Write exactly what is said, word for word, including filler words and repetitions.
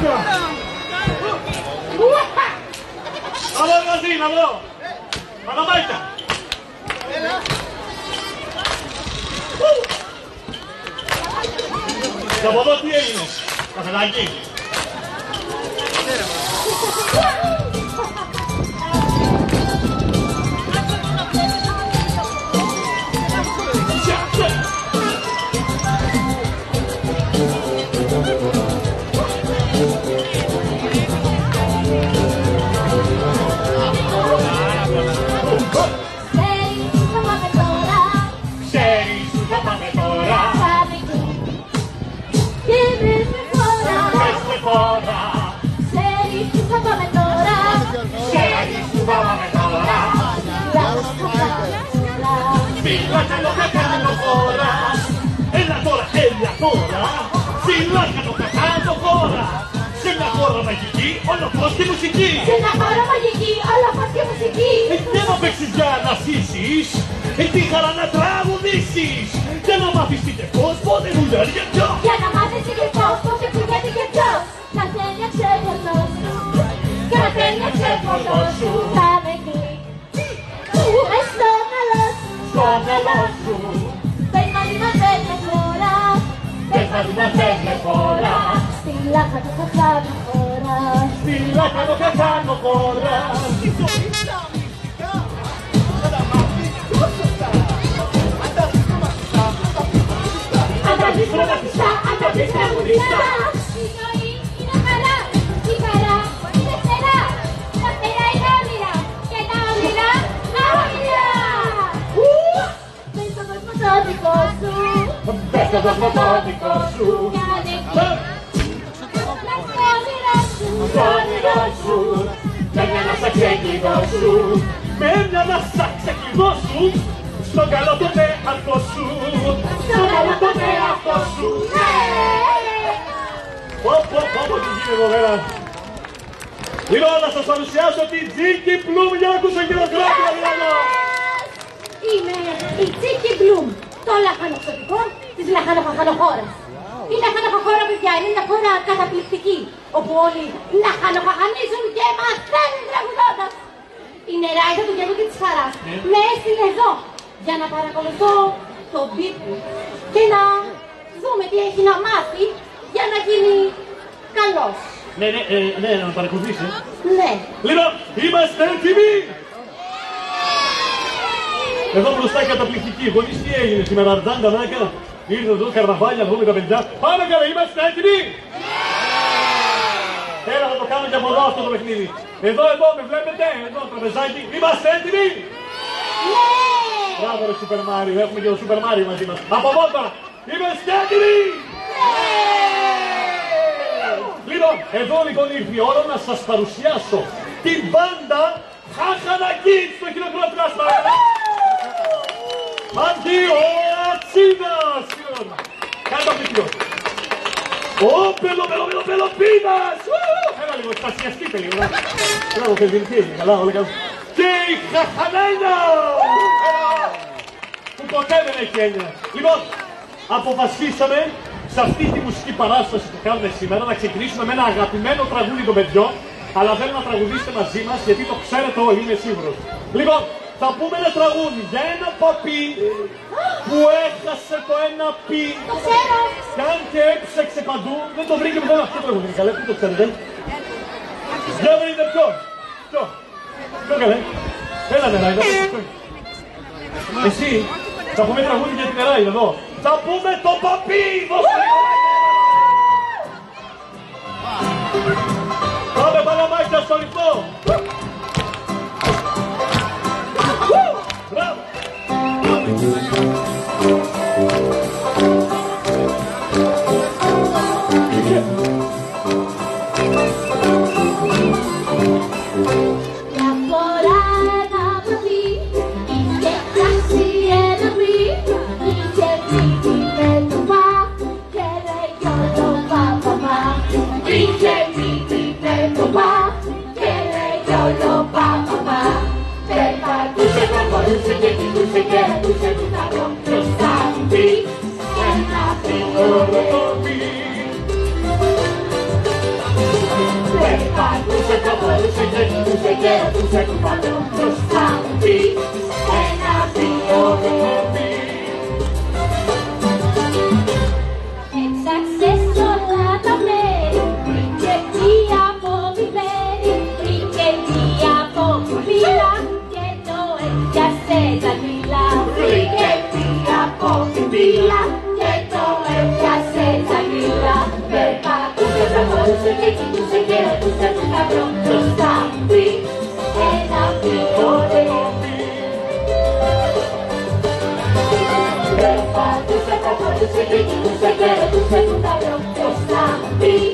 Bravo Rosina, bravo! Αναμάιτα! Και από εδώ τι έγινε, καφεδάκι. Sillacano cacano fora, e la tora e la tora, sillacano cacano fora, se la tora magiki o la posti musiki, se la tora magiki o la posti musiki, e te no παίξεις για να σύσεις, e τι χαρά να τραγουδήσεις, για να μάθεις τι και πώς, πότε δουλειάρει και ποιο, για να μάθεις τι και πώς, πότε δουλειάρει και ποιο, καθένια ξέφωτο σου, καθένια ξέφωτο σου, θα με κλεί, μες στο καλό σου. Στο μυαλό σου. Πες μαζί μας δεν με χώρα, πες μαζί μας δεν με χώρα, στη λάχανο θα κάνω χώρα, στη λάχανο θα κάνω χώρα. Αν τα δεις πραγματιστά, αν τα δεις τραγουδιστά, η ζωή είναι χαρά, η χαρά είναι φτερά, τα φτερά είναι όνειρα και τα όνειρα όνειρα. Πες στον κόσμο το δικό σου, πες στον κόσμο το δικό σου, για να δείξεις το όνειρο σου, το όνειρο σου, με μια να σ' ξεκλειδώ σου, με μια να σ' ξεκλειδώ σου, στον καλό τον εαυτό σου, στον καλό τον εαυτό σου. Πω πω πω πω τι γίνεται εδώ πέρα. Λοιπόν, να σας παρουσιάσω την Τζίκι Πλούμ για να ακούσω χειροκρότημα δηλαδή. Είμαι η Τζίκι Πλούμ, το λαχανοχωρικό της λαχανοχαχανοχώρας. Η λαχανοχαχώρα, παιδιά, είναι μια χώρα καταπληκτική, όπου όλοι λαχανοχαχανίζουν και μαθαίνουν τραγουδώντας. Η νεράιδα του γένου και της χαράς με έστειλε εδώ για να παρακολουθώ τον Πίπου και να δούμε τι έχει να μάθει για να γίνει καλός. Ναι, ναι, ε, ναι, να με παρακολουθήσει. Ναι. Λοιπόν, είμαστε έτοιμοι! Εδώ μπροστά η καταπληκτική γονείς τι έγινε σήμερα, Αρτζάντα Νάκα, ήρθε εδώ καρναβάλια, να δούμε τα παιδιά. Πάμε καλά, είμαστε έτοιμοι! Έλα θα το κάνω και από εδώ αυτό το παιχνίδι. Εδώ, εδώ, με βλέπετε, εδώ τραπεζάκι, είμαστε έτοιμοι! Ναι! Μπράβο ρε Σούπερ Μάριο, έχουμε και το Σούπερ Μάριο μαζί μας. Από εδώ τώρα, είμαστε έτοιμοι! Λοιπόν, εδώ λοιπόν ήρθε η ώρα να σας παρουσιάσω την μπάντα Χαχανακί στο χειροκρότημα μας. Αντιοατσίνας! Κάτω από την Ω, πέλο, πέλο, πέλο, πέλο, πίνας! Έλα λίγο, στασιαστείτε λίγο. Μπράβο, παιδί, καλά, όλα καλά. Και η Χαχανέλια! Που ποτέ δεν έχει έννοια. Λοιπόν, αποφασίσαμε σε αυτή τη μουσική παράσταση που κάνουμε σήμερα να ξεκινήσουμε με ένα αγαπημένο τραγούδι των παιδιών, αλλά θέλω να τραγουδήσετε μαζί μας γιατί το ξέρετε όλοι, είμαι σίγουρος. Λοιπόν, θα πούμε ένα τραγούδι για ένα παπί που έχασε το ένα πι. Το ξέρω! Κι αν και έψαξε παντού, δεν το βρήκε μετά αυτό το τραγούδι. Καλέ, πού το ξέρετε? Για βρείτε ποιο! Ποιο! Ποιο καλέ! Έλα νεράιδα! Εσύ, θα πούμε τραγούδι για την νεράιδα εδώ. Θα πούμε το παπί! Πάμε παλαμάκια στο ρυθμό! Μπράβο! sei geni, tu sei vero, tu sei tu padrone, lo scambi, ένα, δύο, τρία. Έψαξες όλα τα μέρη, βρήκε τι αποβιβαίνει, βρήκε τι αποβιβήρα και το έπιασε τζαγίλα. Βρήκε τι αποβιβήρα και το έπιασε τζαγίλα. Περπατούσε, προχωρούσε και κοιτούσε και ρωτούσε του σταυρό, το σκάμπι, ένα πιο Περπατούσε, προχωρούσε και κοιτούσε και ρωτούσε του σταυρό, το σκάμπι.